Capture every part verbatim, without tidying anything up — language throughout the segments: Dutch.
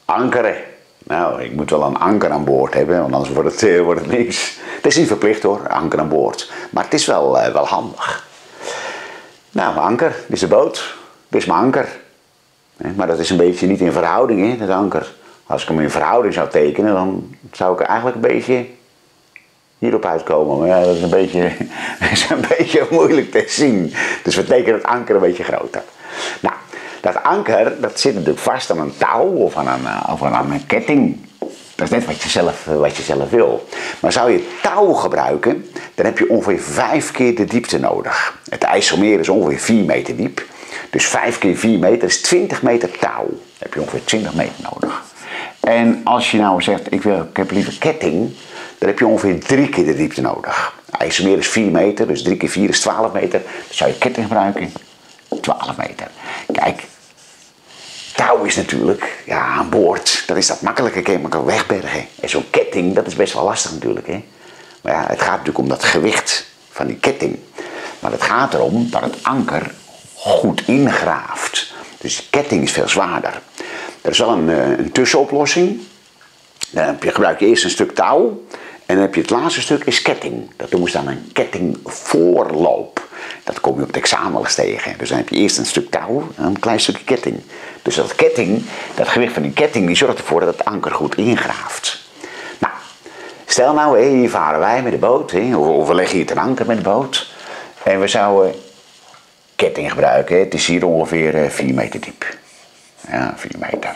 Ankeren. Nou, ik moet wel een anker aan boord hebben, want anders wordt het, uh, wordt het niks. Het is niet verplicht hoor, anker aan boord. Maar het is wel, uh, wel handig. Nou, anker, dit is de boot. Dit is mijn anker. Maar dat is een beetje niet in verhouding, hè, dat anker. Als ik hem in verhouding zou tekenen, dan zou ik eigenlijk een beetje hierop uitkomen. Maar ja, dat is een beetje, dat is een beetje moeilijk te zien. Dus we tekenen het anker een beetje groter. Nou, dat anker, dat zit natuurlijk vast aan een touw of aan een, of aan een ketting. Dat is net wat je, zelf, wat je zelf wil. Maar zou je touw gebruiken, dan heb je ongeveer vijf keer de diepte nodig. Het IJsselmeer is ongeveer vier meter diep. Dus vijf keer vier meter is twintig meter touw. Dan heb je ongeveer twintig meter nodig. En als je nou zegt, ik, wil, ik heb liever ketting, dan heb je ongeveer drie keer de diepte nodig. IJsselmeer is vier meter, dus drie keer vier is twaalf meter. Dan zou je ketting gebruiken, twaalf meter. Kijk, touw is natuurlijk, ja, aan boord, dan is dat makkelijker, kun je makkelijk wegbergen. En zo'n ketting, dat is best wel lastig natuurlijk, hè. Maar ja, het gaat natuurlijk om dat gewicht van die ketting. Maar het gaat erom dat het anker goed ingraaft. Dus de ketting is veel zwaarder. Er is wel een, een tussenoplossing. Dan heb je, gebruik je eerst een stuk touw. En dan heb je het laatste stuk is ketting. Dat noemen ze dan een kettingvoorloop. Dat kom je op het examen wel eens tegen. Dus dan heb je eerst een stuk touw en een klein stukje ketting. Dus dat ketting, dat gewicht van die ketting, die zorgt ervoor dat het anker goed ingraaft. Nou, stel nou, hé, hier varen wij met de boot. Hé, of we leggen hier ten anker met de boot. En we zouden ketting gebruiken. Hè. Het is hier ongeveer vier meter diep. Ja, vier meter.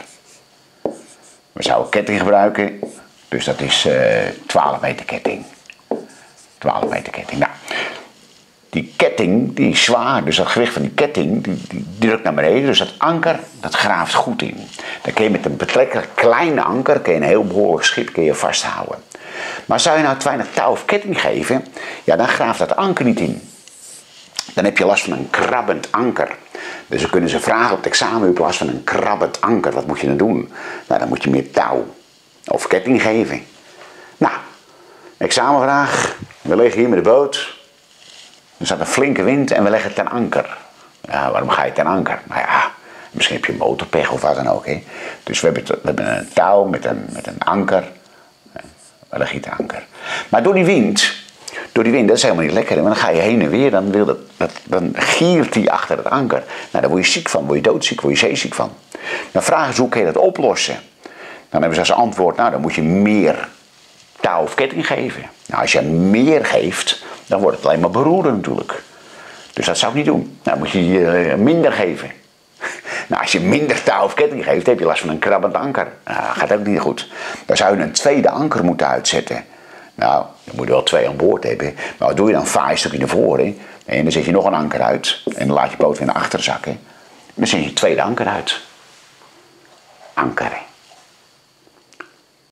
We zouden ketting gebruiken. Dus dat is uh, twaalf meter ketting. twaalf meter ketting. Nou, die ketting die is zwaar. Dus dat gewicht van die ketting die, die drukt naar beneden. Dus dat anker dat graaft goed in. Dan kun je met een betrekkelijk kleine anker kun je een heel behoorlijk schip kun je vasthouden. Maar zou je nou te weinig touw of ketting geven, ja, dan graaft dat anker niet in. Dan heb je last van een krabbend anker. Dus dan kunnen ze vragen op het examen, in plaats van een krabbend anker, wat moet je dan doen? Nou, dan moet je meer touw of ketting geven. Nou, examenvraag. We liggen hier met de boot. Er staat een flinke wind en we leggen ten anker. Ja, waarom ga je ten anker? Nou ja, misschien heb je motorpech of wat dan ook. Hè? Dus we hebben, we hebben een touw met een, met een anker. We leggen hier ten anker. Maar door die wind... Door die wind, dat is helemaal niet lekker. Maar dan ga je heen en weer, dan, wil dat, dat, dan giert die achter het anker. Nou, daar word je ziek van, word je doodziek, word je zeeziek van. Dan vragen ze, hoe kun je dat oplossen? Dan hebben ze als antwoord, nou, dan moet je meer touw of ketting geven. Nou, als je meer geeft, dan wordt het alleen maar beroerder natuurlijk. Dus dat zou ik niet doen. Nou, dan moet je uh, minder geven. Nou, als je minder touw of ketting geeft, heb je last van een krabbend anker. Nou, dat gaat ook niet goed. Dan zou je een tweede anker moeten uitzetten. Nou, dan moet je wel twee aan boord hebben. Maar wat doe je dan? Vaar je een stukje naar voren. En dan zet je nog een anker uit. En dan laat je boot weer naar achter zakken. En dan zet je het tweede anker uit. Ankeren.